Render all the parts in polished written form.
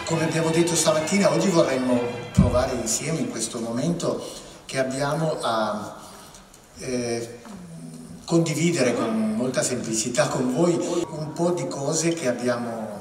Come abbiamo detto stamattina, oggi vorremmo provare insieme in questo momento che abbiamo a condividere con molta semplicità con voi un po' di cose che abbiamo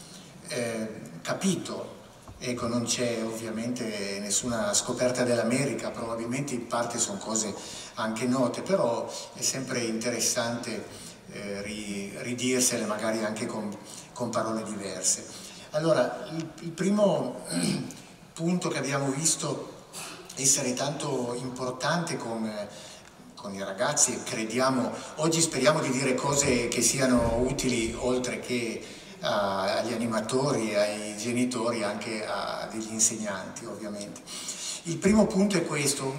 capito. Ecco, non c'è ovviamente nessuna scoperta dell'America, probabilmente in parte sono cose anche note, però è sempre interessante ridirsele magari anche con parole diverse. Allora, il primo punto che abbiamo visto essere tanto importante con i ragazzi, e crediamo, oggi speriamo di dire cose che siano utili oltre che agli animatori, ai genitori, anche a degli insegnanti ovviamente. Il primo punto è questo,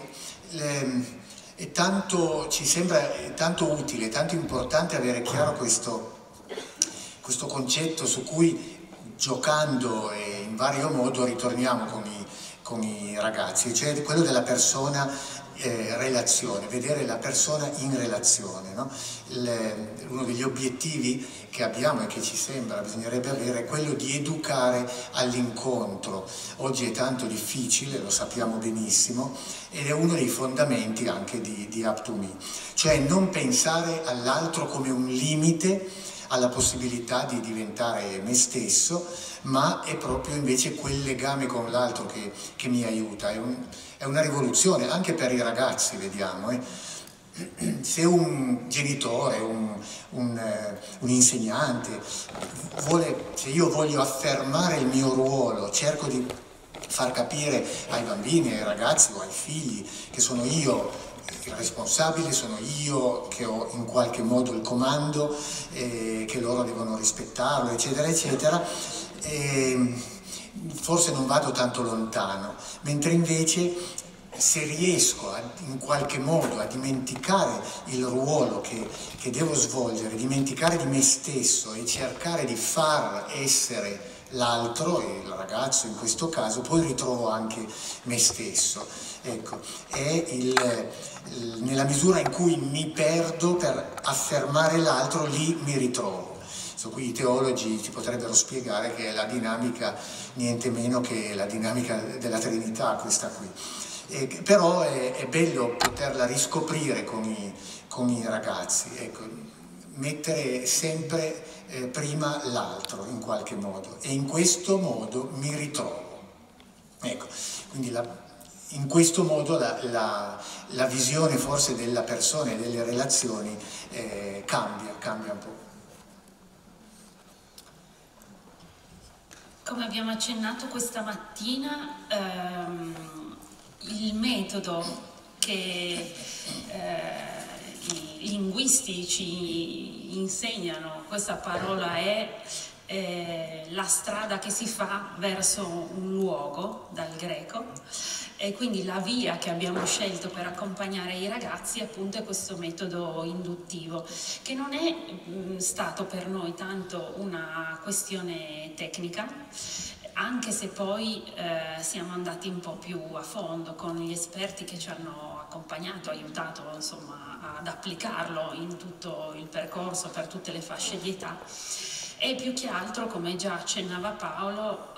ci sembra tanto utile, tanto importante avere chiaro questo concetto su cui giocando e in vario modo ritorniamo con i ragazzi, cioè quello della persona relazione, vedere la persona in relazione, no? Uno degli obiettivi che abbiamo e che ci sembra bisognerebbe avere è quello di educare all'incontro. Oggi è tanto difficile, lo sappiamo benissimo, ed è uno dei fondamenti anche di Up2Me, cioè non pensare all'altro come un limite alla possibilità di diventare me stesso, ma è proprio invece quel legame con l'altro che mi aiuta. È una rivoluzione anche per i ragazzi, vediamo. Se un genitore, un insegnante, se io voglio affermare il mio ruolo, cerco di far capire ai bambini, ai ragazzi o ai figli che sono io il responsabile, sono io che ho in qualche modo il comando, che loro devono rispettarlo, eccetera, eccetera. Forse non vado tanto lontano, mentre invece se riesco in qualche modo a dimenticare il ruolo che devo svolgere, dimenticare di me stesso e cercare di far essere l'altro, il ragazzo in questo caso, poi ritrovo anche me stesso. Ecco, nella misura in cui mi perdo per affermare l'altro, lì mi ritrovo. Qui i teologi ci potrebbero spiegare che è la dinamica, niente meno che la dinamica della Trinità, questa qui. Però è bello poterla riscoprire con i ragazzi, ecco, mettere sempre prima l'altro in qualche modo, e in questo modo mi ritrovo. Ecco, quindi in questo modo la visione forse della persona e delle relazioni cambia un po'. Come abbiamo accennato questa mattina, il metodo che i linguisti ci insegnano, questa parola è la strada che si fa verso un luogo, dal greco, e quindi la via che abbiamo scelto per accompagnare i ragazzi appunto è questo metodo induttivo, che non è stato per noi tanto una questione tecnica, anche se poi siamo andati un po' più a fondo con gli esperti che ci hanno accompagnato, aiutato insomma ad applicarlo in tutto il percorso per tutte le fasce di età, e più che altro, come già accennava Paolo,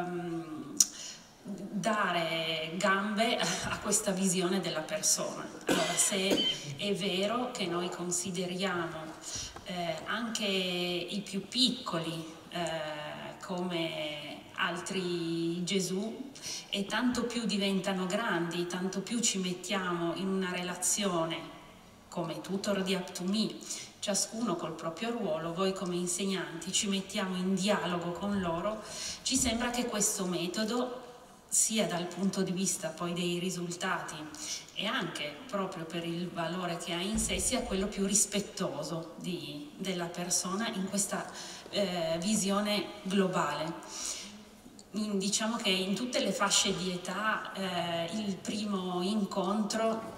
dare gambe a questa visione della persona. Allora, se è vero che noi consideriamo anche i più piccoli come altri Gesù, e tanto più diventano grandi, tanto più ci mettiamo in una relazione come tutor di Up2Me, ciascuno col proprio ruolo, voi come insegnanti ci mettiamo in dialogo con loro, ci sembra che questo metodo, sia dal punto di vista poi dei risultati e anche proprio per il valore che ha in sé, sia quello più rispettoso della persona in questa visione globale. Diciamo che in tutte le fasce di età il primo incontro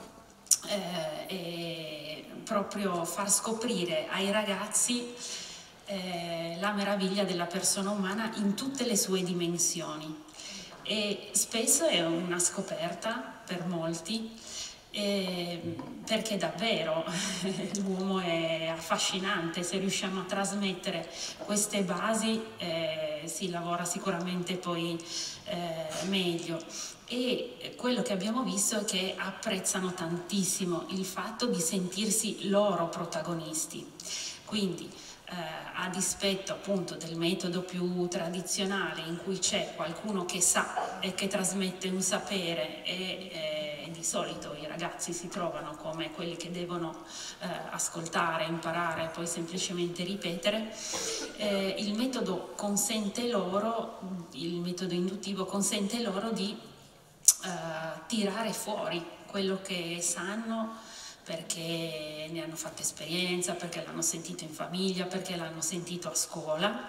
è proprio far scoprire ai ragazzi la meraviglia della persona umana in tutte le sue dimensioni. E spesso è una scoperta per molti, perché davvero l'uomo è affascinante. Se riusciamo a trasmettere queste basi si lavora sicuramente poi meglio. E quello che abbiamo visto è che apprezzano tantissimo il fatto di sentirsi loro protagonisti. Quindi a dispetto appunto del metodo più tradizionale in cui c'è qualcuno che sa e che trasmette un sapere e di solito i ragazzi si trovano come quelli che devono ascoltare, imparare e poi semplicemente ripetere, il metodo consente loro, il metodo induttivo consente loro di tirare fuori quello che sanno, perché ne hanno fatto esperienza, perché l'hanno sentito in famiglia, perché l'hanno sentito a scuola,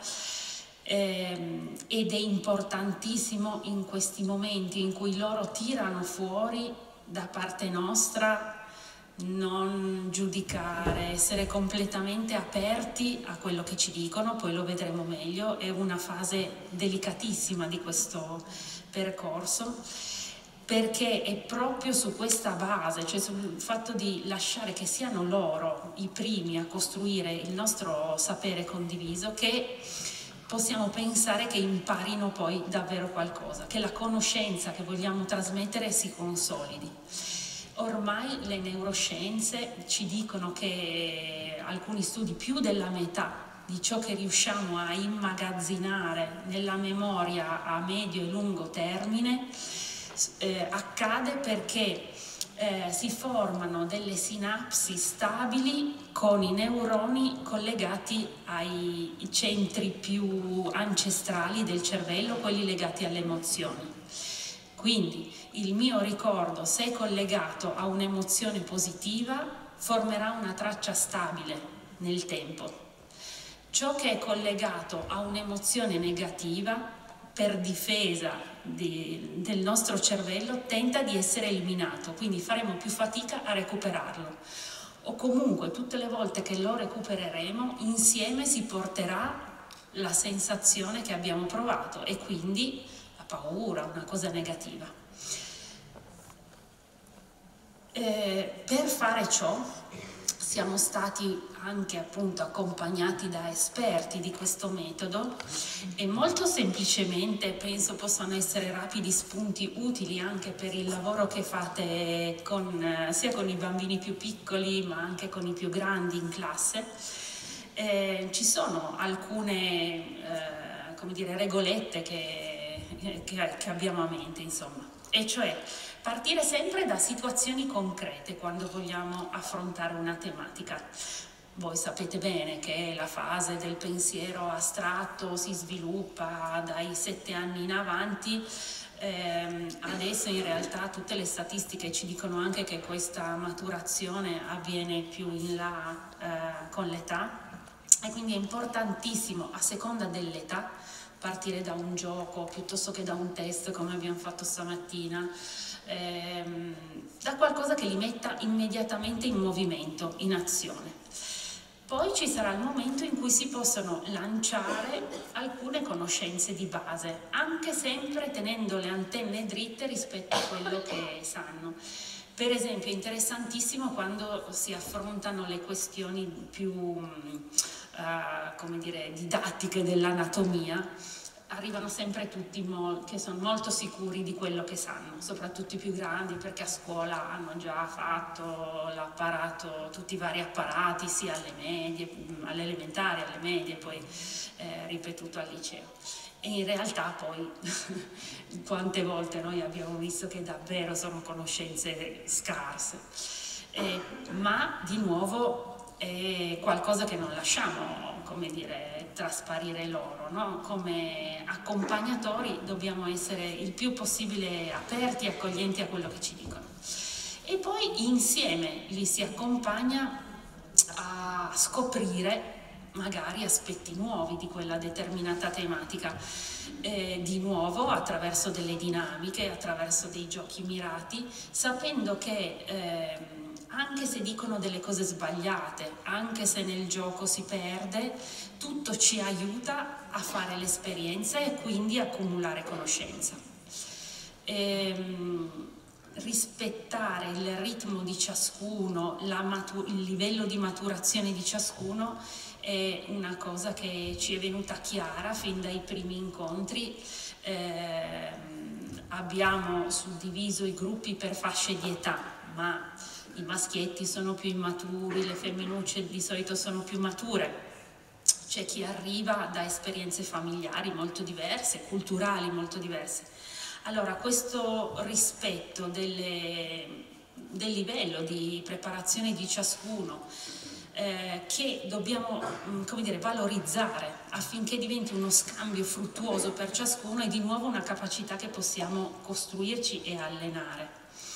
ed è importantissimo in questi momenti in cui loro tirano fuori da parte nostra non giudicare, essere completamente aperti a quello che ci dicono, poi lo vedremo meglio, è una fase delicatissima di questo percorso, perché è proprio su questa base, cioè sul fatto di lasciare che siano loro i primi a costruire il nostro sapere condiviso, che possiamo pensare che imparino poi davvero qualcosa, che la conoscenza che vogliamo trasmettere si consolidi. Ormai le neuroscienze ci dicono che alcuni studi, più della metà di ciò che riusciamo a immagazzinare nella memoria a medio e lungo termine, accade perché si formano delle sinapsi stabili con i neuroni collegati ai centri più ancestrali del cervello, quelli legati alle emozioni. Quindi il mio ricordo, se è collegato a un'emozione positiva, formerà una traccia stabile nel tempo. Ciò che è collegato a un'emozione negativa, per difesa del nostro cervello, tenta di essere eliminato, quindi faremo più fatica a recuperarlo. O comunque tutte le volte che lo recupereremo, insieme si porterà la sensazione che abbiamo provato e quindi la paura, una cosa negativa. Per fare ciò siamo stati anche appunto accompagnati da esperti di questo metodo e molto semplicemente penso possano essere rapidi spunti utili anche per il lavoro che fate sia con i bambini più piccoli ma anche con i più grandi in classe. Ci sono alcune come dire, regolette che abbiamo a mente, insomma, e cioè partire sempre da situazioni concrete quando vogliamo affrontare una tematica. Voi sapete bene che la fase del pensiero astratto si sviluppa dai 7 anni in avanti. Adesso in realtà tutte le statistiche ci dicono anche che questa maturazione avviene più in là con l'età, e quindi è importantissimo, a seconda dell'età, partire da un gioco piuttosto che da un test come abbiamo fatto stamattina, da qualcosa che li metta immediatamente in movimento, in azione. Poi ci sarà il momento in cui si possono lanciare alcune conoscenze di base, anche sempre tenendo le antenne dritte rispetto a quello che sanno. Per esempio è interessantissimo quando si affrontano le questioni più come dire, didattiche dell'anatomia. Arrivano sempre tutti che sono molto sicuri di quello che sanno, soprattutto i più grandi, perché a scuola hanno già fatto l'apparato, tutti i vari apparati, sia alle medie, alle elementari, alle medie, poi ripetuto al liceo. E in realtà poi quante volte noi abbiamo visto che davvero sono conoscenze scarse, ma di nuovo è qualcosa che non lasciamo, come dire, trasparire loro, no? Come accompagnatori dobbiamo essere il più possibile aperti e accoglienti a quello che ci dicono. E poi insieme li si accompagna a scoprire magari aspetti nuovi di quella determinata tematica, di nuovo attraverso delle dinamiche, attraverso dei giochi mirati, sapendo che anche se dicono delle cose sbagliate, anche se nel gioco si perde, tutto ci aiuta a fare l'esperienza e quindi accumulare conoscenza. Rispettare il ritmo di ciascuno, il livello di maturazione di ciascuno è una cosa che ci è venuta chiara fin dai primi incontri. Abbiamo suddiviso i gruppi per fasce di età, ma i maschietti sono più immaturi, le femminucce di solito sono più mature. C'è chi arriva da esperienze familiari molto diverse, culturali molto diverse. Allora, questo rispetto del livello di preparazione di ciascuno, che dobbiamo, come dire, valorizzare affinché diventi uno scambio fruttuoso per ciascuno, è di nuovo una capacità che possiamo costruirci e allenare.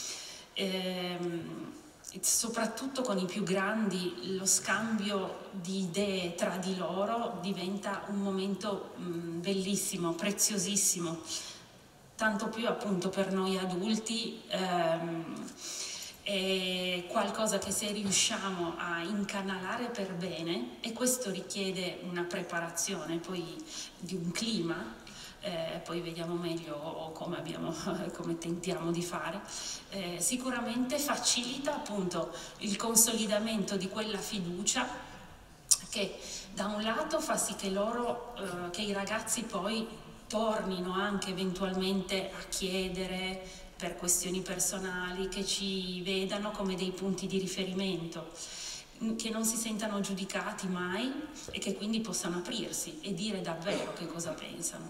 Soprattutto con i più grandi lo scambio di idee tra di loro diventa un momento bellissimo, preziosissimo, tanto più appunto per noi adulti. È qualcosa che se riusciamo a incanalare per bene, e questo richiede una preparazione poi di un clima, poi vediamo meglio come tentiamo di fare, sicuramente facilita appunto il consolidamento di quella fiducia che da un lato fa sì che che i ragazzi poi tornino anche eventualmente a chiedere per questioni personali, che ci vedano come dei punti di riferimento, che non si sentano giudicati mai e che quindi possano aprirsi e dire davvero che cosa pensano.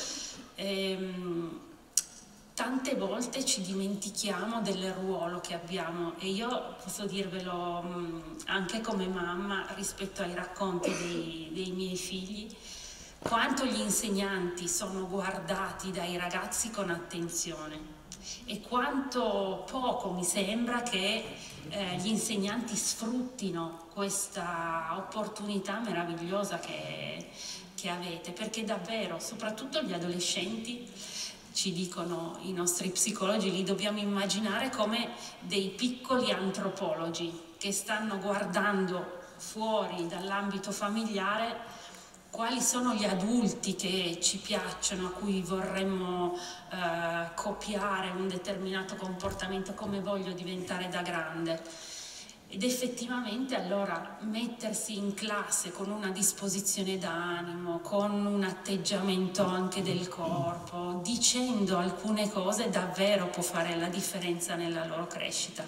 Tante volte ci dimentichiamo del ruolo che abbiamo, e io posso dirvelo anche come mamma rispetto ai racconti dei miei figli, quanto gli insegnanti sono guardati dai ragazzi con attenzione e quanto poco mi sembra che gli insegnanti sfruttino questa opportunità meravigliosa che avete, perché davvero, soprattutto gli adolescenti, ci dicono i nostri psicologi, li dobbiamo immaginare come dei piccoli antropologi che stanno guardando fuori dall'ambito familiare quali sono gli adulti che ci piacciono, a cui vorremmo copiare un determinato comportamento, come voglio diventare da grande. Ed effettivamente allora mettersi in classe con una disposizione d'animo, con un atteggiamento anche del corpo, dicendo alcune cose, davvero può fare la differenza nella loro crescita.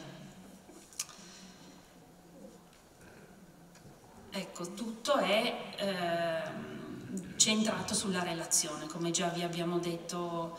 Ecco, tutto è centrato sulla relazione, come già vi abbiamo detto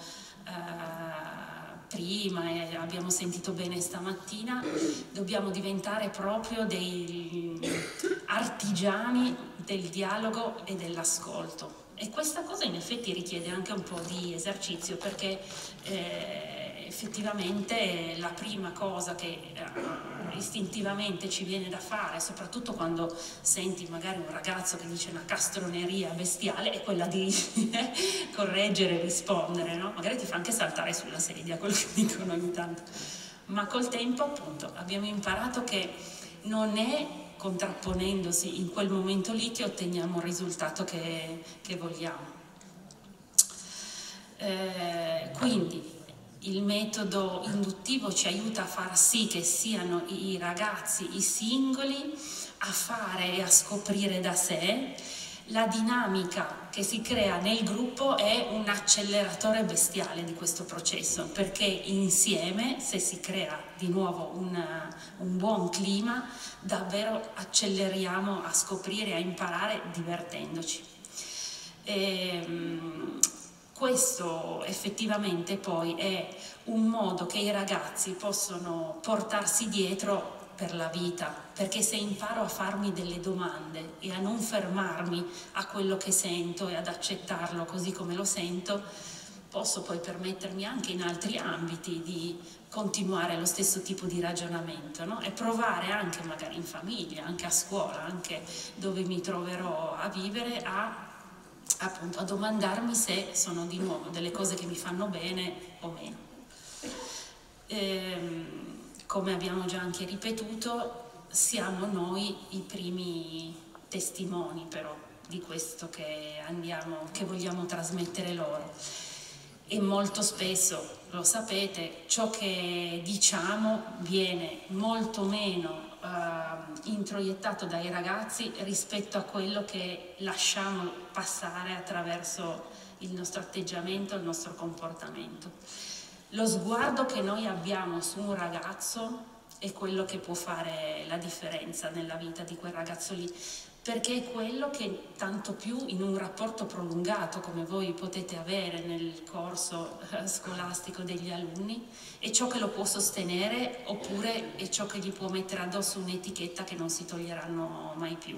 prima e abbiamo sentito bene stamattina. Dobbiamo diventare proprio dei artigiani del dialogo e dell'ascolto, e questa cosa in effetti richiede anche un po' di esercizio, perché effettivamente la prima cosa che istintivamente ci viene da fare, soprattutto quando senti magari un ragazzo che dice una castroneria bestiale, è quella di correggere e rispondere, no? Magari ti fa anche saltare sulla sedia quello che dicono ogni tanto, ma col tempo appunto abbiamo imparato che non è contrapponendosi in quel momento lì che otteniamo il risultato che vogliamo. Quindi il metodo induttivo ci aiuta a far sì che siano i ragazzi, i singoli, a fare e a scoprire da sé. La dinamica che si crea nel gruppo è un acceleratore bestiale di questo processo, perché insieme, se si crea di nuovo un buon clima, davvero acceleriamo a scoprire, a imparare divertendoci. Questo effettivamente poi è un modo che i ragazzi possono portarsi dietro per la vita, perché se imparo a farmi delle domande e a non fermarmi a quello che sento e ad accettarlo così come lo sento, posso poi permettermi anche in altri ambiti di continuare lo stesso tipo di ragionamento, no? E provare anche magari in famiglia, anche a scuola, anche dove mi troverò a vivere, appunto a domandarmi se sono di nuovo delle cose che mi fanno bene o meno. Come abbiamo già anche ripetuto, siamo noi i primi testimoni però di questo che vogliamo trasmettere loro. e molto spesso, lo sapete, ciò che diciamo viene molto meno introiettato dai ragazzi rispetto a quello che lasciamo passare attraverso il nostro atteggiamento, il nostro comportamento. Lo sguardo che noi abbiamo su un ragazzo è quello che può fare la differenza nella vita di quel ragazzo lì, perché è quello che tanto più in un rapporto prolungato come voi potete avere nel corso scolastico degli alunni è ciò che lo può sostenere, oppure è ciò che gli può mettere addosso un'etichetta che non si toglieranno mai più.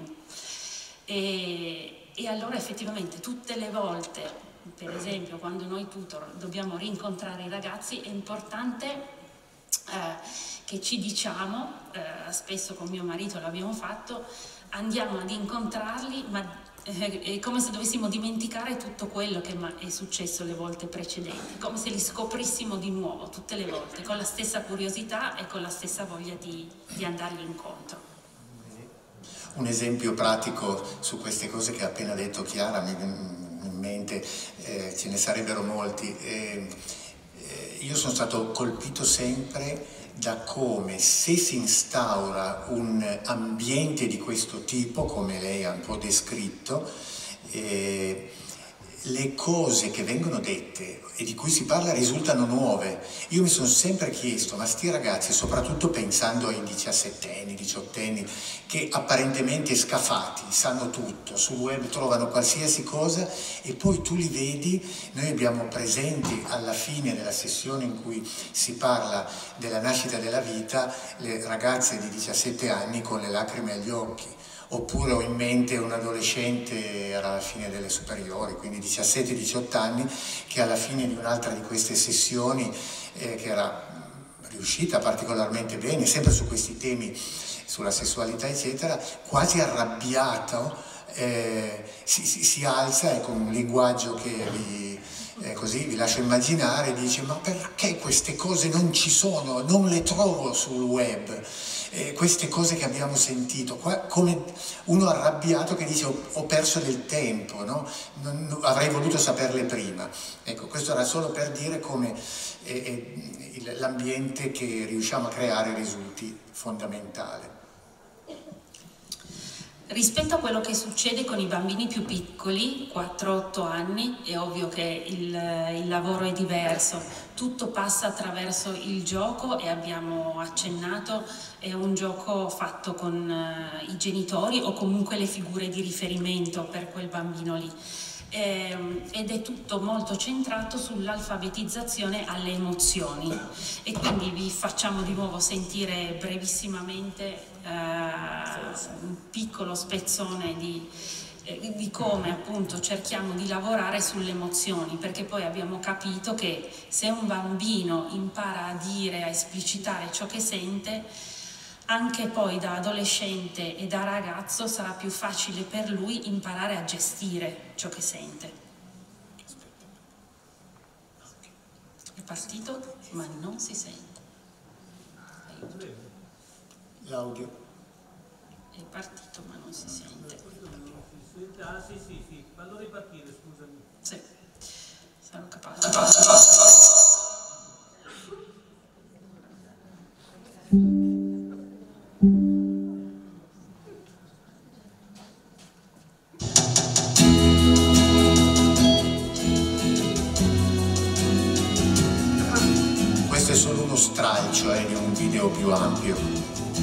E allora effettivamente tutte le volte, per esempio quando noi tutor dobbiamo rincontrare i ragazzi, è importante che ci diciamo, spesso con mio marito l'abbiamo fatto, andiamo ad incontrarli, ma è come se dovessimo dimenticare tutto quello che è successo le volte precedenti, come se li scoprissimo di nuovo tutte le volte, con la stessa curiosità e con la stessa voglia di andargli incontro. Un esempio pratico su queste cose che ha appena detto Chiara, mi viene in mente, ce ne sarebbero molti. Io sono stato colpito sempre da come, se si instaura un ambiente di questo tipo, come lei ha un po' descritto, le cose che vengono dette e di cui si parla risultano nuove. Io mi sono sempre chiesto, ma sti ragazzi, soprattutto pensando ai 17enni, 18enni, che apparentemente scafati, sanno tutto, sul web trovano qualsiasi cosa e poi tu li vedi, noi abbiamo presenti alla fine della sessione in cui si parla della nascita della vita, le ragazze di 17 anni con le lacrime agli occhi. Oppure ho in mente un adolescente, era alla fine delle superiori, quindi 17-18 anni, che alla fine di un'altra di queste sessioni, che era riuscita particolarmente bene, sempre su questi temi, sulla sessualità eccetera, quasi arrabbiato, si alza e con un linguaggio che così vi lascio immaginare, dice: ma perché queste cose non ci sono, non le trovo sul web? Queste cose che abbiamo sentito, come uno arrabbiato che dice ho perso del tempo, no? Avrei voluto saperle prima. Ecco, questo era solo per dire come l'ambiente che riusciamo a creare risulti fondamentale. Rispetto a quello che succede con i bambini più piccoli, 4-8 anni, è ovvio che il lavoro è diverso, tutto passa attraverso il gioco e abbiamo accennato, è un gioco fatto con i genitori o comunque le figure di riferimento per quel bambino lì. Ed è tutto molto centrato sull'alfabetizzazione alle emozioni e quindi vi facciamo di nuovo sentire brevissimamente un piccolo spezzone di come appunto cerchiamo di lavorare sulle emozioni, perché poi abbiamo capito che se un bambino impara a dire, a esplicitare ciò che sente, anche poi da adolescente e da ragazzo sarà più facile per lui imparare a gestire ciò che sente. È partito, ma non si sente. Aiuto. L'audio. È partito, ma non si sente. Ah, sì, fallo ripartire, scusami. Sì, sarò capace. Questo è solo uno stralcio di un video più ampio.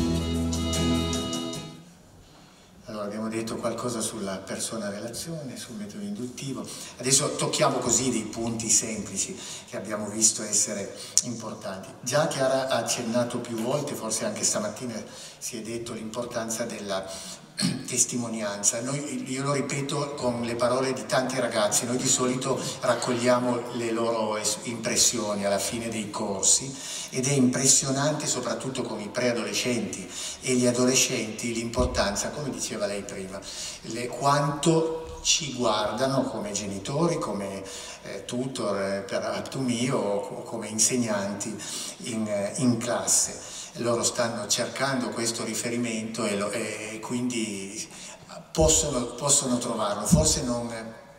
Allora, abbiamo detto qualcosa sulla persona-relazione, sul metodo induttivo. Adesso tocchiamo così dei punti semplici che abbiamo visto essere importanti. Già Chiara ha accennato più volte, forse anche stamattina si è detto l'importanza della testimonianza. Io lo ripeto con le parole di tanti ragazzi, noi di solito raccogliamo le loro impressioni alla fine dei corsi ed è impressionante soprattutto con i preadolescenti e gli adolescenti l'importanza, come diceva lei prima, quanto ci guardano come genitori, come tutor per atto mio o come insegnanti in classe. Loro stanno cercando questo riferimento e quindi possono trovarlo, forse non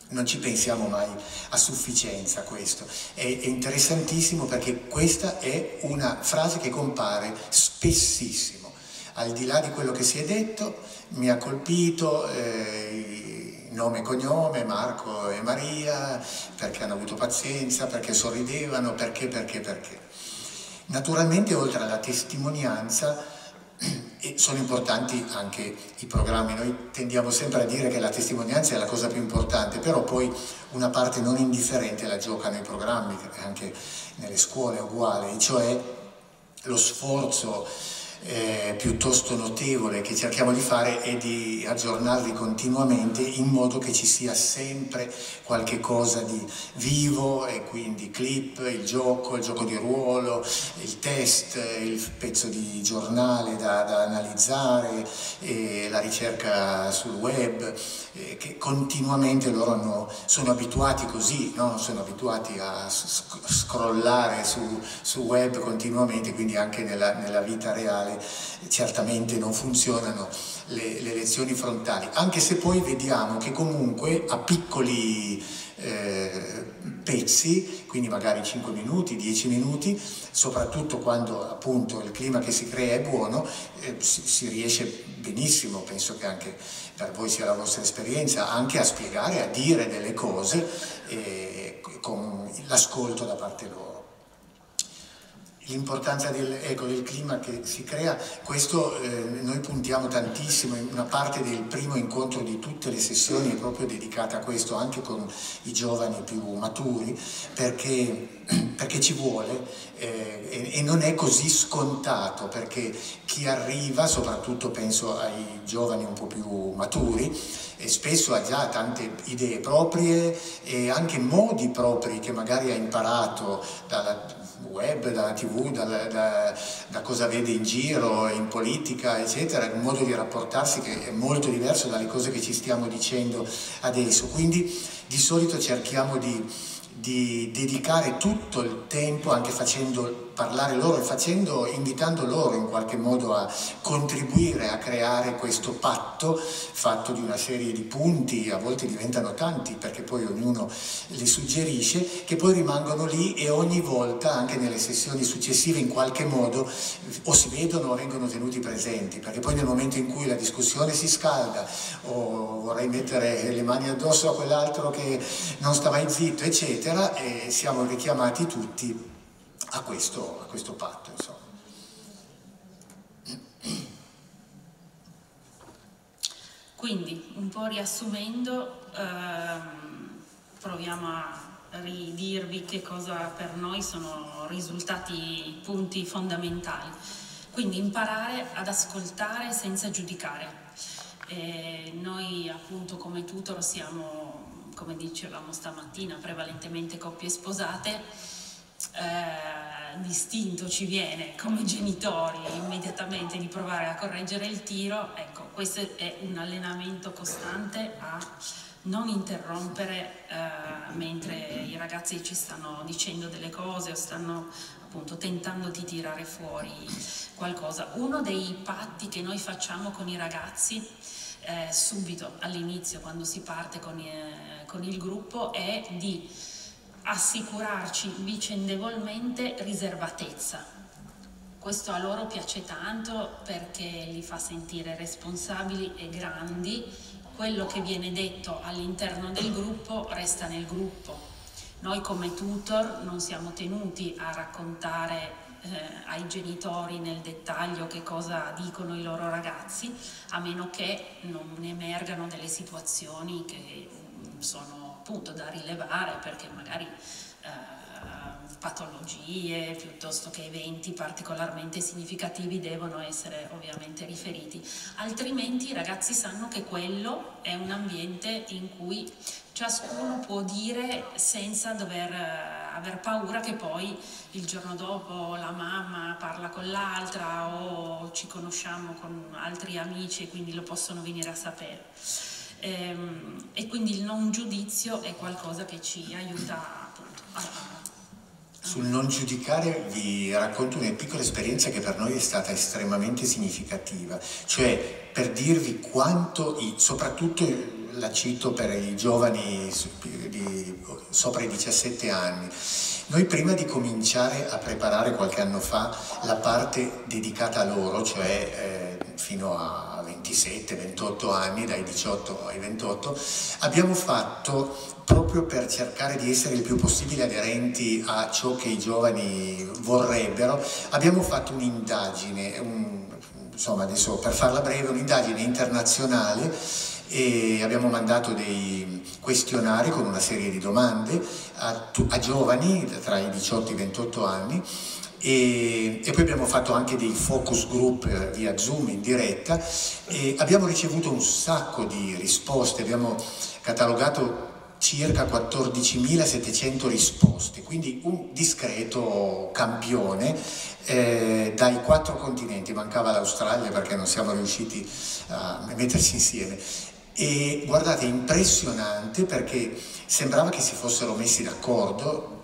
non ci pensiamo mai a sufficienza a questo. È interessantissimo perché questa è una frase che compare spessissimo. Al di là di quello che si è detto, mi ha colpito nome e cognome, Marco e Maria, perché hanno avuto pazienza, perché sorridevano, perché. Naturalmente, oltre alla testimonianza, sono importanti anche i programmi. Noi tendiamo sempre a dire che la testimonianza è la cosa più importante, però poi una parte non indifferente la giocano i programmi, anche nelle scuole è uguale, cioè lo sforzo piuttosto notevole che cerchiamo di fare è di aggiornarli continuamente in modo che ci sia sempre qualche cosa di vivo, e quindi clip, il gioco di ruolo, il test, il pezzo di giornale da analizzare, la ricerca sul web, che continuamente loro sono abituati così, no? Sono abituati a scrollare su web continuamente, quindi anche nella vita reale certamente non funzionano le lezioni frontali, anche se poi vediamo che comunque a piccoli pezzi, quindi magari 5 minuti, 10 minuti, soprattutto quando appunto il clima che si crea è buono, si riesce benissimo, penso che anche per voi sia la vostra esperienza, anche a spiegare, a dire delle cose con l'ascolto da parte loro. L'importanza del clima che si crea, questo noi puntiamo tantissimo, in una parte del primo incontro di tutte le sessioni è proprio dedicata a questo, anche con i giovani più maturi, perché ci vuole e non è così scontato, perché chi arriva, soprattutto penso ai giovani un po' più maturi, e spesso ha già tante idee proprie e anche modi propri che magari ha imparato dalla web, dalla TV, da cosa vede in giro, in politica, eccetera, un modo di rapportarsi che è molto diverso dalle cose che ci stiamo dicendo adesso. Quindi di solito cerchiamo di dedicare tutto il tempo, anche facendo parlare loro e invitando loro in qualche modo a contribuire a creare questo patto fatto di una serie di punti, a volte diventano tanti perché poi ognuno li suggerisce, che poi rimangono lì e ogni volta anche nelle sessioni successive in qualche modo o si vedono o vengono tenuti presenti, perché poi nel momento in cui la discussione si scalda o vorrei mettere le mani addosso a quell'altro che non sta mai zitto, eccetera, e siamo richiamati tutti a questo patto, insomma. Quindi, un po' riassumendo, proviamo a ridirvi che cosa per noi sono risultati punti fondamentali. Quindi imparare ad ascoltare senza giudicare. Noi appunto come tutor siamo, come dicevamo stamattina, prevalentemente coppie sposate. Distinto ci viene come genitori immediatamente di provare a correggere il tiro. Ecco, questo è un allenamento costante a non interrompere mentre i ragazzi ci stanno dicendo delle cose o stanno appunto tentando di tirare fuori qualcosa. Uno dei patti che noi facciamo con i ragazzi subito all'inizio, quando si parte con il gruppo, è di assicurarci vicendevolmente riservatezza. Questo a loro piace tanto perché li fa sentire responsabili e grandi. Quello che viene detto all'interno del gruppo resta nel gruppo. Noi come tutor non siamo tenuti a raccontare ai genitori nel dettaglio che cosa dicono i loro ragazzi, a meno che non emergano delle situazioni che sono appunto da rilevare, perché magari patologie piuttosto che eventi particolarmente significativi devono essere ovviamente riferiti, altrimenti i ragazzi sanno che quello è un ambiente in cui ciascuno può dire senza dover aver paura che poi il giorno dopo la mamma parla con l'altra o ci conosciamo con altri amici e quindi lo possono venire a sapere. E quindi il non giudizio è qualcosa che ci aiuta appunto Sul non giudicare vi racconto una piccola esperienza che per noi è stata estremamente significativa, cioè per dirvi quanto, soprattutto la cito per i giovani sopra i 17 anni. Noi prima di cominciare a preparare qualche anno fa la parte dedicata a loro, cioè fino a 27-28 anni, dai 18 ai 28, abbiamo fatto, proprio per cercare di essere il più possibile aderenti a ciò che i giovani vorrebbero, abbiamo fatto un'indagine, insomma adesso per farla breve, un'indagine internazionale, e abbiamo mandato dei questionari con una serie di domande a giovani tra i 18 e i 28 anni e poi abbiamo fatto anche dei focus group via Zoom in diretta e abbiamo ricevuto un sacco di risposte, abbiamo catalogato circa 14.700 risposte, quindi un discreto campione dai 4 continenti, mancava l'Australia perché non siamo riusciti a metterci insieme. E guardate, è impressionante perché sembrava che si fossero messi d'accordo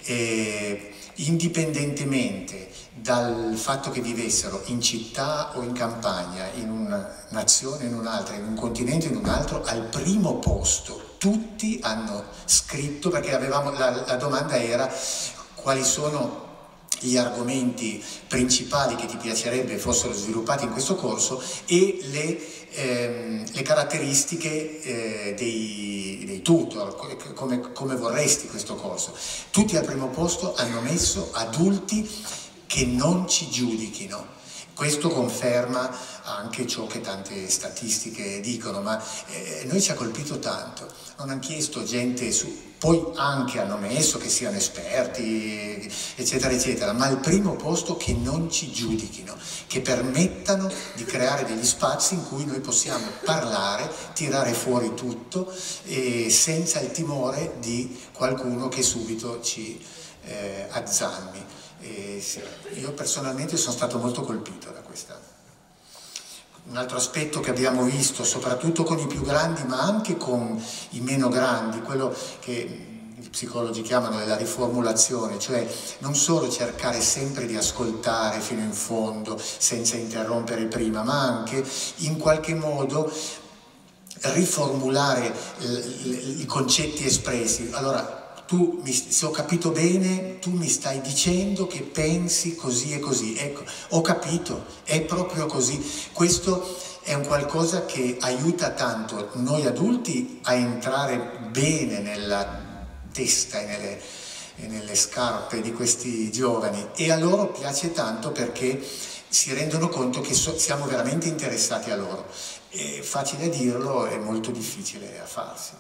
indipendentemente dal fatto che vivessero in città o in campagna, in una nazione o in un'altra, in un continente o in un altro, al primo posto. Tutti hanno scritto, perché la domanda era quali sono gli argomenti principali che ti piacerebbe fossero sviluppati in questo corso e le caratteristiche dei tutor, come vorresti questo corso. Tutti al primo posto hanno messo adulti che non ci giudichino. Questo conferma anche ciò che tante statistiche dicono, ma noi ci ha colpito tanto. Non hanno chiesto gente poi anche hanno messo che siano esperti, eccetera, eccetera, ma al primo posto che non ci giudichino, che permettano di creare degli spazi in cui noi possiamo parlare, tirare fuori tutto senza il timore di qualcuno che subito ci azzanni. Sì, io personalmente sono stato molto colpito da questa. Un altro aspetto che abbiamo visto, soprattutto con i più grandi, ma anche con i meno grandi, quello che i psicologi chiamano la riformulazione, cioè non solo cercare sempre di ascoltare fino in fondo senza interrompere prima, ma anche in qualche modo riformulare i concetti espressi. Allora, se ho capito bene, tu mi stai dicendo che pensi così e così. Ecco, ho capito, è proprio così. Questo è un qualcosa che aiuta tanto noi adulti a entrare bene nella testa e nelle scarpe di questi giovani, e a loro piace tanto perché si rendono conto che siamo veramente interessati a loro. È facile a dirlo, è molto difficile a farsi.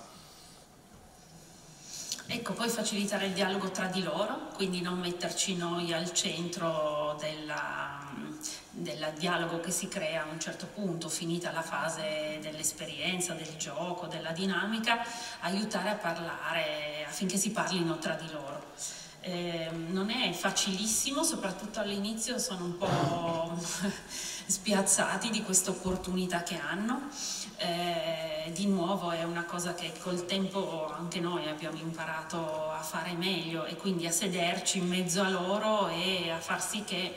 Ecco, poi facilitare il dialogo tra di loro, quindi non metterci noi al centro del dialogo che si crea a un certo punto, finita la fase dell'esperienza, del gioco, della dinamica, aiutare a parlare affinché si parlino tra di loro. Non è facilissimo, soprattutto all'inizio sono un po' spiazzati di questa opportunità che hanno. Di nuovo è una cosa che col tempo anche noi abbiamo imparato a fare meglio, e quindi a sederci in mezzo a loro e a far sì che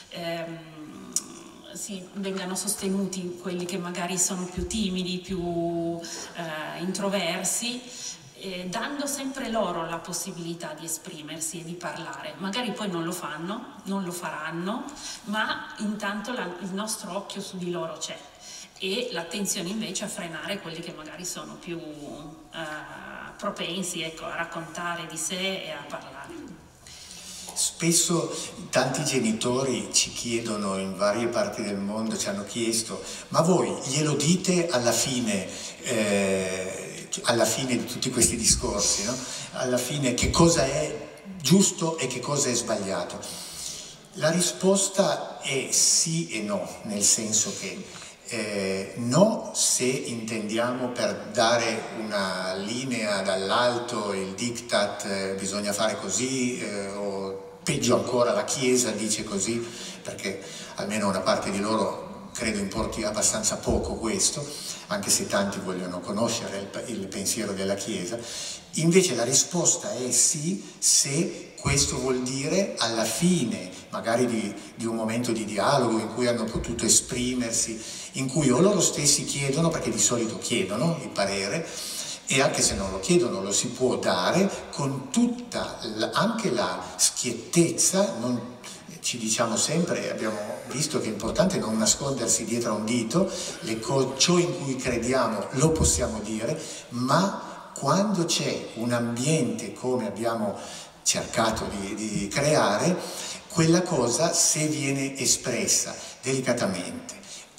vengano sostenuti quelli che magari sono più timidi, più introversi, dando sempre loro la possibilità di esprimersi e di parlare. Magari poi non lo fanno, non lo faranno, ma intanto il nostro occhio su di loro c'è, e l'attenzione invece a frenare quelli che magari sono più propensi, ecco, a raccontare di sé e a parlare. Spesso tanti genitori ci chiedono, in varie parti del mondo ci hanno chiesto: ma voi glielo dite alla fine di tutti questi discorsi, no? Alla fine che cosa è giusto e che cosa è sbagliato? La risposta è sì e no, nel senso che no, se intendiamo per dare una linea dall'alto, il diktat, bisogna fare così, o peggio ancora la Chiesa dice così, perché almeno una parte di loro credo importi abbastanza poco questo, anche se tanti vogliono conoscere il pensiero della Chiesa. Invece la risposta è sì, se questo vuol dire alla fine magari di un momento di dialogo in cui hanno potuto esprimersi, in cui o loro stessi chiedono, perché di solito chiedono il parere, e anche se non lo chiedono lo si può dare con tutta anche la schiettezza. Ci diciamo sempre, abbiamo visto che è importante non nascondersi dietro a un dito, ciò in cui crediamo lo possiamo dire, ma quando c'è un ambiente come abbiamo cercato di creare, quella cosa, se viene espressa delicatamente,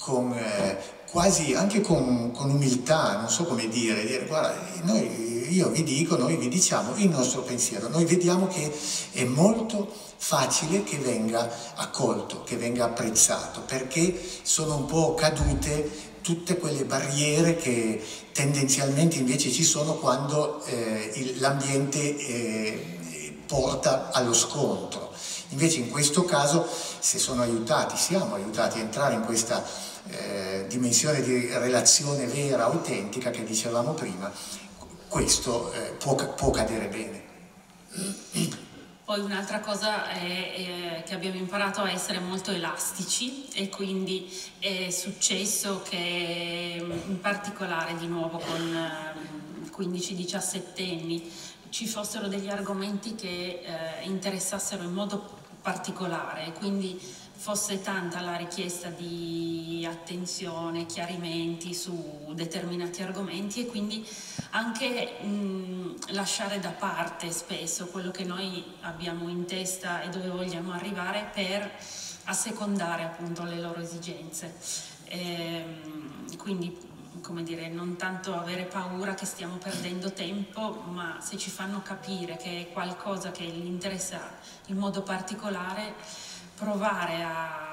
quasi anche con umiltà, non so come dire guarda, io vi dico, noi vi diciamo il nostro pensiero, noi vediamo che è molto facile che venga accolto, che venga apprezzato, perché sono un po' cadute tutte quelle barriere che tendenzialmente invece ci sono quando l'ambiente porta allo scontro. Invece in questo caso, se siamo aiutati a entrare in questa dimensione di relazione vera, autentica che dicevamo prima, questo può cadere bene. Poi un'altra cosa è che abbiamo imparato a essere molto elastici, e quindi è successo che in particolare di nuovo con 15-17 anni ci fossero degli argomenti che interessassero in modo particolare, quindi fosse tanta la richiesta di attenzione, chiarimenti su determinati argomenti, e quindi anche lasciare da parte spesso quello che noi abbiamo in testa e dove vogliamo arrivare per assecondare appunto le loro esigenze. Quindi, come dire, non tanto avere paura che stiamo perdendo tempo, ma se ci fanno capire che è qualcosa che li interessa in modo particolare, provare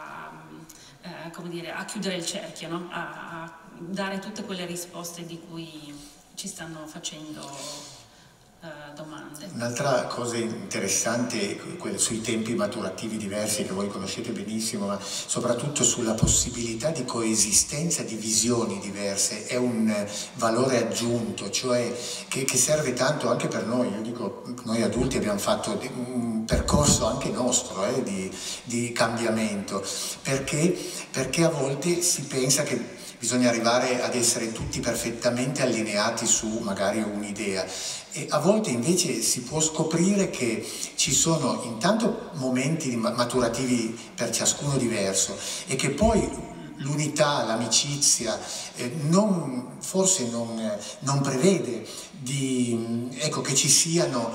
come dire, a chiudere il cerchio, no? A dare tutte quelle risposte di cui ci stanno facendo domande. Un'altra cosa interessante è sui tempi maturativi diversi, che voi conoscete benissimo, ma soprattutto sulla possibilità di coesistenza di visioni diverse. È un valore aggiunto, cioè che serve tanto anche per noi. Io dico, noi adulti abbiamo fatto un percorso anche nostro di cambiamento, perché a volte si pensa che bisogna arrivare ad essere tutti perfettamente allineati su magari un'idea, e a volte invece si può scoprire che ci sono intanto momenti maturativi per ciascuno diverso, e che poi l'unità, l'amicizia forse non prevede che ci siano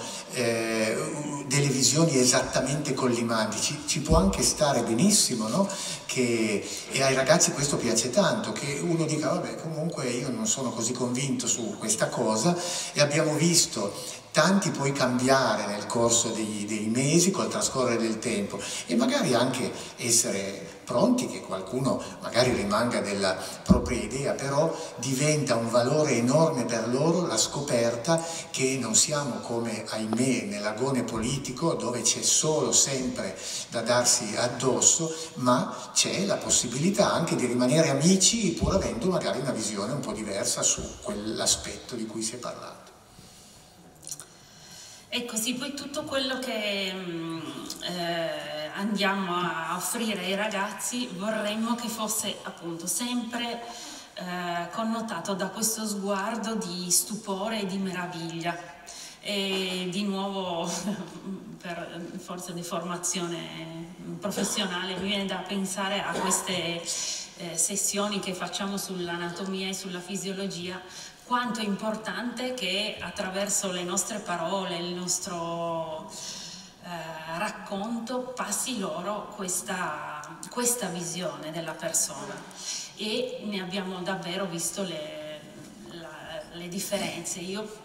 delle visioni esattamente collimanti. Ci può anche stare benissimo, no? E ai ragazzi questo piace tanto, che uno dica vabbè, comunque io non sono così convinto su questa cosa, e abbiamo visto tanti poi cambiare nel corso dei mesi, col trascorrere del tempo, e magari anche essere pronti che qualcuno magari rimanga della propria idea, però diventa un valore enorme per loro la scoperta che non siamo come, ahimè, nell'agone politico dove c'è solo sempre da darsi addosso, ma c'è la possibilità anche di rimanere amici pur avendo magari una visione un po' diversa su quell'aspetto di cui si è parlato. Ecco, sì, poi tutto quello che andiamo a offrire ai ragazzi vorremmo che fosse appunto sempre connotato da questo sguardo di stupore e di meraviglia. E di nuovo, per forza di formazione professionale, mi viene da pensare a queste sessioni che facciamo sull'anatomia e sulla fisiologia, quanto è importante che attraverso le nostre parole, il nostro racconto, passi loro questa visione della persona, e ne abbiamo davvero visto le differenze.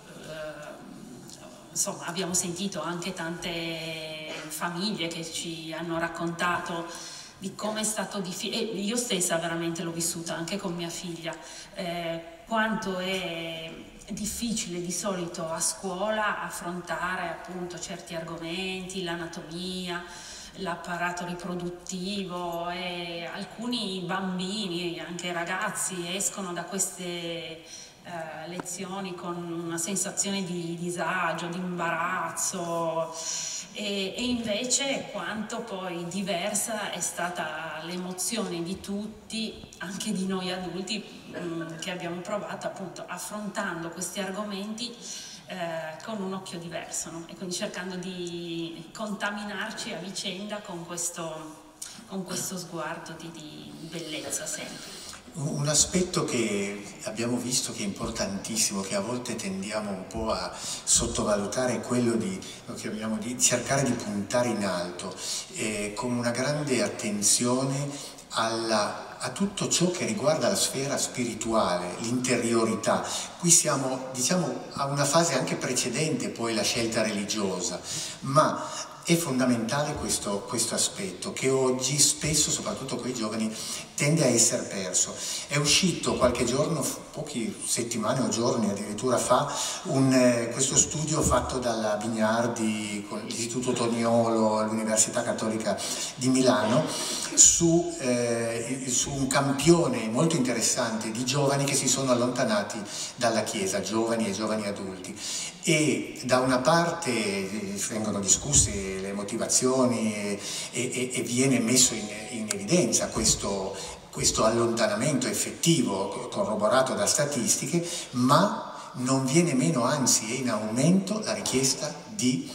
Insomma, abbiamo sentito anche tante famiglie che ci hanno raccontato di come è stato difficile, e io stessa veramente l'ho vissuta anche con mia figlia, quanto è difficile di solito a scuola affrontare appunto certi argomenti, l'anatomia, l'apparato riproduttivo, e alcuni bambini, anche ragazzi, escono da queste lezioni con una sensazione di disagio, di imbarazzo, e invece quanto poi diversa è stata l'emozione di tutti, anche di noi adulti, che abbiamo provato appunto affrontando questi argomenti con un occhio diverso, no? E quindi cercando di contaminarci a vicenda con questo sguardo di bellezza sempre. Un aspetto che abbiamo visto che è importantissimo, che a volte tendiamo un po' a sottovalutare, è quello lo chiamiamo di cercare di puntare in alto, con una grande attenzione a tutto ciò che riguarda la sfera spirituale, l'interiorità. Qui siamo, diciamo, a una fase anche precedente poi la scelta religiosa, ma è fondamentale questo aspetto che oggi spesso, soprattutto con i giovani, tende a essere perso. È uscito qualche giorno, poche settimane o giorni addirittura fa, questo studio fatto dalla Vignardi con l'Istituto Toniolo all'Università Cattolica di Milano su un campione molto interessante di giovani che si sono allontanati dalla Chiesa, giovani e giovani adulti. E da una parte vengono discusse le motivazioni e viene messo in evidenza questo allontanamento effettivo corroborato da statistiche, ma non viene meno, anzi è in aumento la richiesta di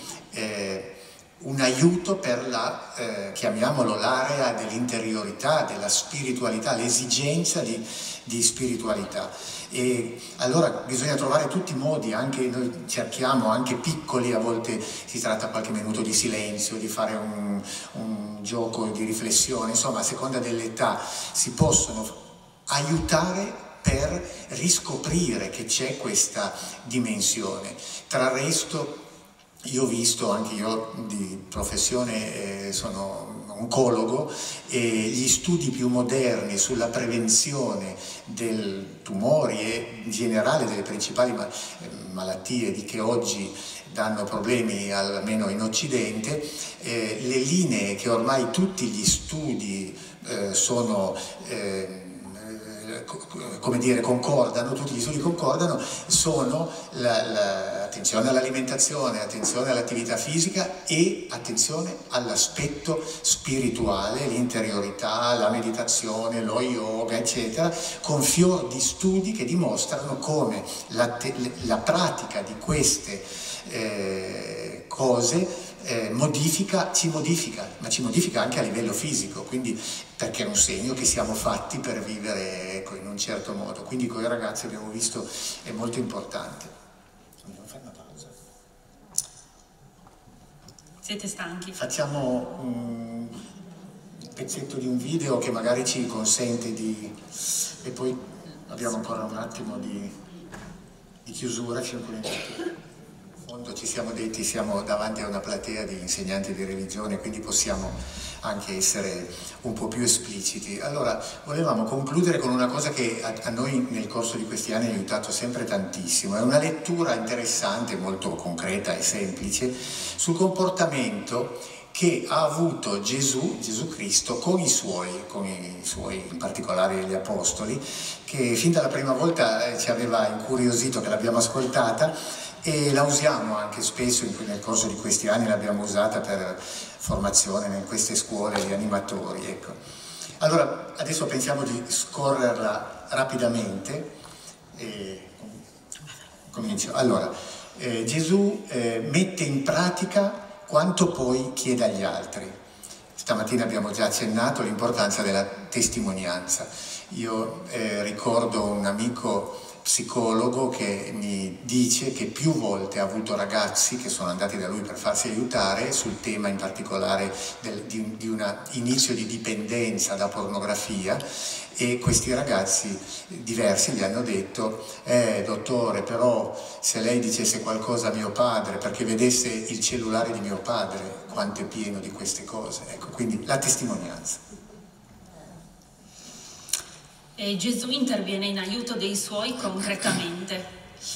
un aiuto per chiamiamolo l'area dell'interiorità, della spiritualità, l'esigenza di spiritualità. E allora bisogna trovare tutti i modi, anche noi cerchiamo, anche piccoli, a volte si tratta qualche minuto di silenzio, di fare un gioco di riflessione, insomma a seconda dell'età si possono aiutare per riscoprire che c'è questa dimensione. Tra il resto io ho visto, anche io di professione sono oncologo, e gli studi più moderni sulla prevenzione dei tumori e in generale delle principali malattie che oggi danno problemi almeno in Occidente, le linee che ormai tutti gli studi come dire, concordano, tutti gli studi concordano, sono l'attenzione all'alimentazione, attenzione all'attività fisica e attenzione all'aspetto spirituale, l'interiorità, la meditazione, lo yoga, eccetera, con fior di studi che dimostrano come la pratica di queste cose ci modifica, ma ci modifica anche a livello fisico, quindi perché è un segno che siamo fatti per vivere, ecco, in un certo modo. Quindi con i ragazzi abbiamo visto è molto importante. Dobbiamo fare una pausa. Siete stanchi? Facciamo un pezzetto di un video che magari ci consente e poi abbiamo ancora un attimo di chiusura, 5 minuti. Ci siamo detti, siamo davanti a una platea di insegnanti di religione, quindi possiamo anche essere un po' più espliciti. Allora, volevamo concludere con una cosa che a noi nel corso di questi anni ha aiutato sempre tantissimo. È una lettura interessante, molto concreta e semplice, sul comportamento che ha avuto Gesù Cristo con i suoi, in particolare gli apostoli, che fin dalla prima volta ci aveva incuriosito, che l'abbiamo ascoltata, e la usiamo anche spesso, nel corso di questi anni l'abbiamo usata per formazione in queste scuole di animatori, ecco. Allora, adesso pensiamo di scorrerla rapidamente. Comincio. Allora, Gesù mette in pratica quanto poi chiede agli altri. Stamattina abbiamo già accennato l'importanza della testimonianza. Io ricordo un amico psicologo che mi dice che più volte ha avuto ragazzi che sono andati da lui per farsi aiutare sul tema in particolare di un inizio di dipendenza da pornografia, e questi ragazzi diversi gli hanno detto dottore, però se lei dicesse qualcosa a mio padre, perché vedesse il cellulare di mio padre quanto è pieno di queste cose, ecco, quindi la testimonianza. E Gesù interviene in aiuto dei suoi concretamente.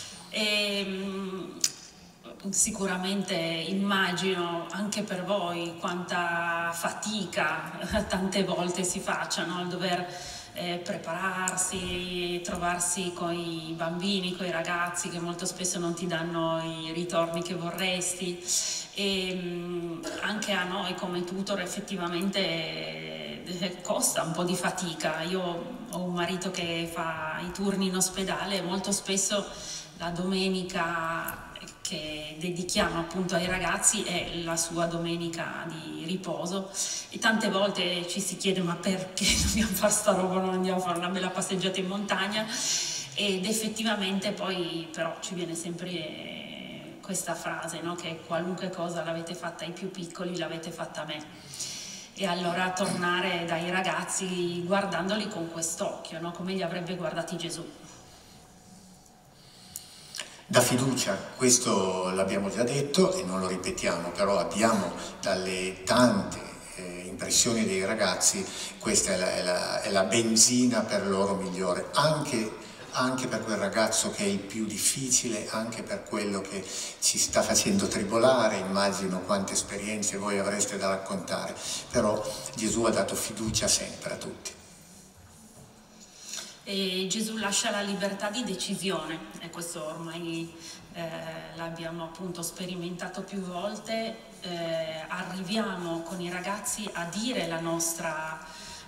Sicuramente immagino anche per voi quanta fatica tante volte si faccia, no? Il dover prepararsi, trovarsi con i bambini, con i ragazzi che molto spesso non ti danno i ritorni che vorresti, e anche a noi come tutor effettivamente costa un po' di fatica. Io ho un marito che fa i turni in ospedale e molto spesso la domenica che dedichiamo appunto ai ragazzi è la sua domenica di riposo, e tante volte ci si chiede ma perché dobbiamo fare sta roba, non andiamo a fare una bella passeggiata in montagna, ed effettivamente poi però ci viene sempre questa frase, no? Che qualunque cosa l'avete fatta ai più piccoli l'avete fatta a me. E allora tornare dai ragazzi guardandoli con quest'occhio, no? Come li avrebbe guardati Gesù. Da fiducia, questo l'abbiamo già detto e non lo ripetiamo, però abbiamo dalle tante impressioni dei ragazzi, questa è la benzina per loro migliore, anche per quel ragazzo che è il più difficile, anche per quello che ci sta facendo tribolare. Immagino quante esperienze voi avreste da raccontare, però Gesù ha dato fiducia sempre a tutti. E Gesù lascia la libertà di decisione, e questo ormai l'abbiamo appunto sperimentato più volte. Arriviamo con i ragazzi a dire la nostra,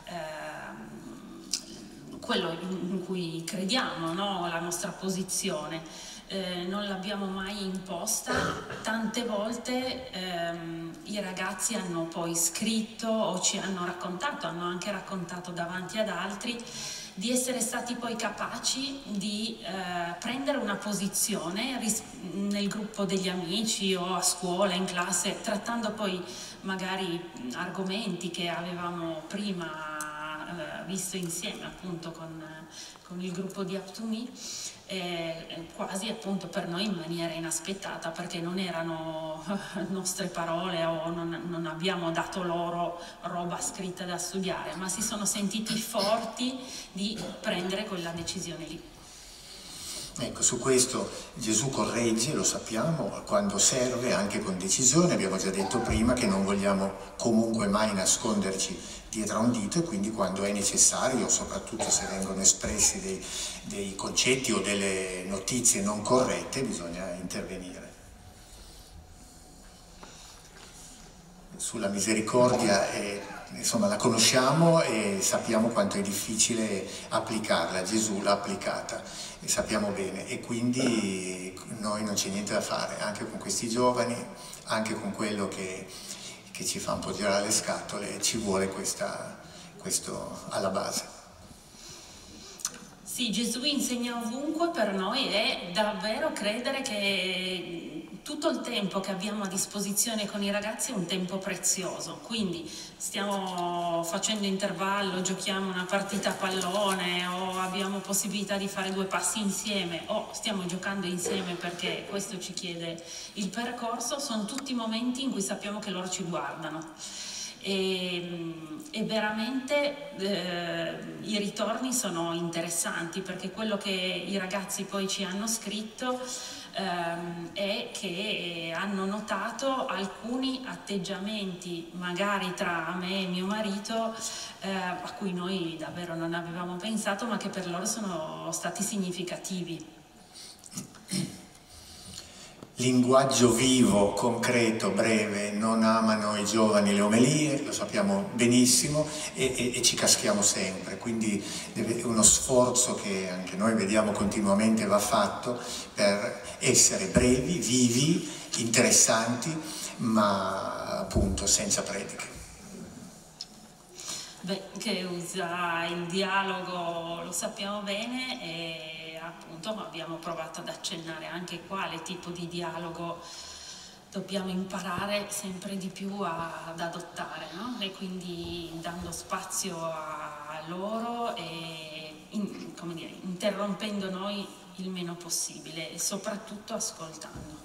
quello in cui crediamo, no? La nostra posizione. Non l'abbiamo mai imposta. Tante volte i ragazzi hanno poi scritto o ci hanno raccontato, hanno anche raccontato davanti ad altri, di essere stati poi capaci di prendere una posizione nel gruppo degli amici o a scuola, in classe, trattando poi magari argomenti che avevamo prima visto insieme appunto con il gruppo di Up2Me, quasi appunto per noi in maniera inaspettata, perché non erano nostre parole o non abbiamo dato loro roba scritta da studiare, ma si sono sentiti forti di prendere quella decisione lì. Ecco, su questo Gesù corregge, lo sappiamo, quando serve, anche con decisione. Abbiamo già detto prima che non vogliamo comunque mai nasconderci dietro a un dito, e quindi quando è necessario, soprattutto se vengono espressi dei concetti o delle notizie non corrette, bisogna intervenire. Sulla misericordia, insomma, la conosciamo e sappiamo quanto è difficile applicarla. Gesù l'ha applicata e sappiamo bene, e quindi noi non c'è niente da fare, anche con questi giovani, anche con quello che ci fa un po' girare le scatole, ci vuole questo alla base. Sì, Gesù insegna ovunque. Per noi è davvero credere che tutto il tempo che abbiamo a disposizione con i ragazzi è un tempo prezioso, quindi stiamo facendo intervallo, giochiamo una partita a pallone o abbiamo possibilità di fare 2 passi insieme o stiamo giocando insieme perché questo ci chiede il percorso, sono tutti momenti in cui sappiamo che loro ci guardano. E veramente i ritorni sono interessanti, perché quello che i ragazzi poi ci hanno scritto è che hanno notato alcuni atteggiamenti magari tra me e mio marito a cui noi davvero non avevamo pensato, ma che per loro sono stati significativi. Linguaggio vivo, concreto, breve, non amano i giovani le omelie, lo sappiamo benissimo, e ci caschiamo sempre, quindi è uno sforzo che anche noi vediamo continuamente va fatto per essere brevi, vivi, interessanti, ma appunto senza prediche. Beh, che usa il dialogo lo sappiamo bene, e appunto abbiamo provato ad accennare anche quale tipo di dialogo dobbiamo imparare sempre di più ad adottare, no? E quindi dando spazio a loro e come dire, interrompendo noi il meno possibile e soprattutto ascoltando.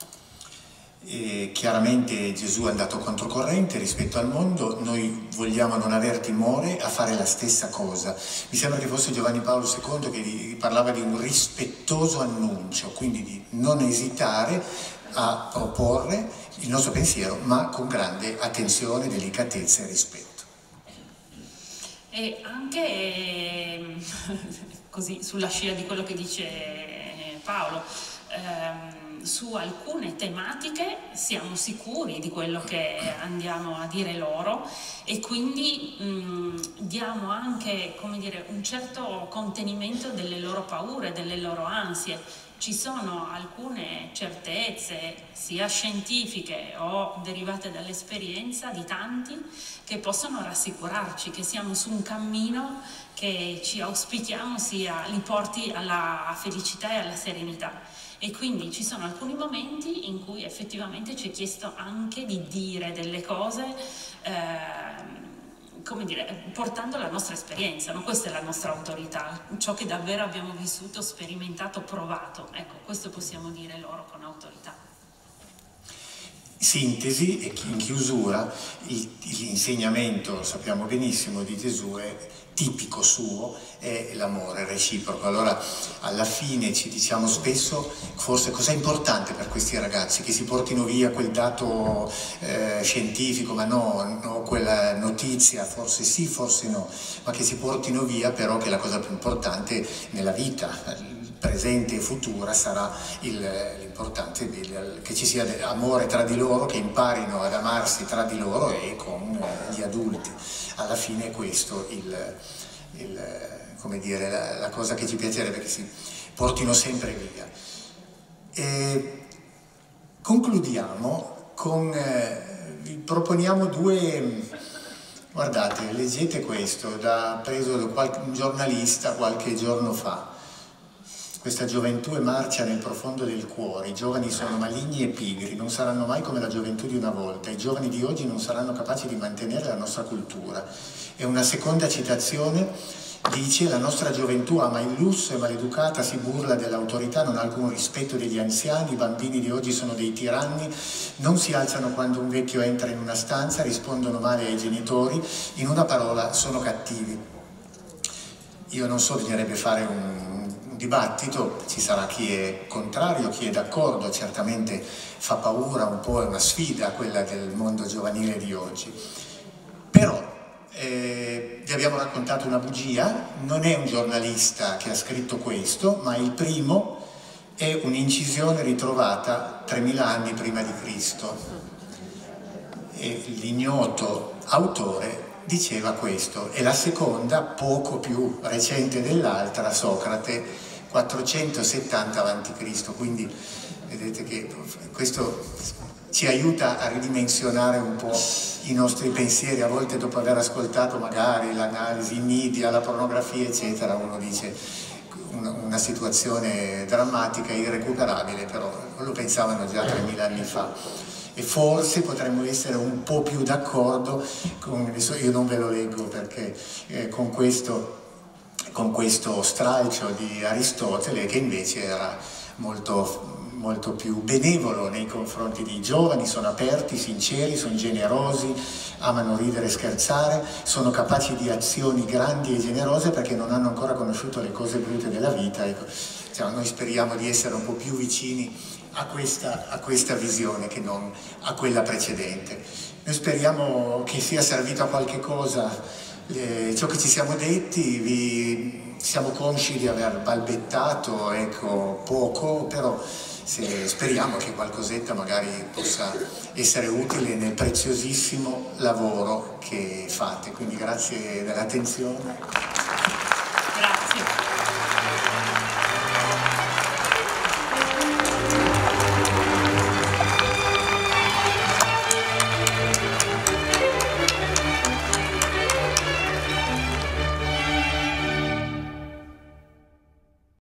E chiaramente Gesù è andato controcorrente rispetto al mondo, noi vogliamo non aver timore a fare la stessa cosa. Mi sembra che fosse Giovanni Paolo II che parlava di un rispettoso annuncio, quindi di non esitare a proporre il nostro pensiero, ma con grande attenzione, delicatezza e rispetto. E anche così sulla scia di quello che dice Paolo, su alcune tematiche siamo sicuri di quello che andiamo a dire loro e quindi diamo anche, come dire, un certo contenimento delle loro paure, delle loro ansie. Ci sono alcune certezze, sia scientifiche o derivate dall'esperienza di tanti, che possono rassicurarci che siamo su un cammino che ci auspichiamo li porti alla felicità e alla serenità. E quindi ci sono alcuni momenti in cui effettivamente ci è chiesto anche di dire delle cose, come dire, portando la nostra esperienza, no? Questa è la nostra autorità, ciò che davvero abbiamo vissuto, sperimentato, provato. Ecco, questo possiamo dire loro con autorità. Sintesi e in chiusura, l'insegnamento, sappiamo benissimo, di Gesù è tipico suo, è l'amore reciproco. Allora alla fine ci diciamo spesso, forse cos'è importante per questi ragazzi? Che si portino via quel dato scientifico, ma no, quella notizia, forse sì, forse no, ma che si portino via però che la cosa più importante nella vita presente e futura sarà l'importante che ci sia amore tra di loro, che imparino ad amarsi tra di loro e con gli adulti. Alla fine è questo come dire, la cosa che ci piacerebbe che si portino sempre via. E concludiamo vi proponiamo guardate, leggete questo, preso da un giornalista qualche giorno fa. Questa gioventù è marcia nel profondo del cuore, i giovani sono maligni e pigri, non saranno mai come la gioventù di una volta, i giovani di oggi non saranno capaci di mantenere la nostra cultura. E una seconda citazione dice: la nostra gioventù ama il lusso, è maleducata, si burla dell'autorità, non ha alcun rispetto degli anziani, i bambini di oggi sono dei tiranni, non si alzano quando un vecchio entra in una stanza, rispondono male ai genitori, in una parola sono cattivi. Io non so, bisognerebbe fare un dibattito, ci sarà chi è contrario, chi è d'accordo, certamente fa paura un po', è una sfida quella del mondo giovanile di oggi. Però vi abbiamo raccontato una bugia, non è un giornalista che ha scritto questo, ma il primo è un'incisione ritrovata 3000 anni prima di Cristo. E l'ignoto autore diceva questo, e la seconda, poco più recente dell'altra, Socrate, 470 a.C. Quindi vedete che questo ci aiuta a ridimensionare un po' i nostri pensieri. A volte, dopo aver ascoltato magari l'analisi, i media, la pornografia eccetera, uno dice una situazione drammatica, irrecuperabile, però lo pensavano già 3000 anni fa. E forse potremmo essere un po' più d'accordo con, io non ve lo leggo perché con questo stralcio di Aristotele, che invece era molto più benevolo nei confronti dei giovani, sono aperti, sinceri, sono generosi, amano ridere e scherzare, sono capaci di azioni grandi e generose perché non hanno ancora conosciuto le cose brutte della vita. Ecco, cioè, noi speriamo di essere un po' più vicini a questa visione che non a quella precedente. Noi speriamo che sia servito a qualche cosa ciò che ci siamo detti, siamo consci di aver balbettato, ecco, poco, però speriamo che qualcosetta magari possa essere utile nel preziosissimo lavoro che fate. Quindi grazie dell'attenzione.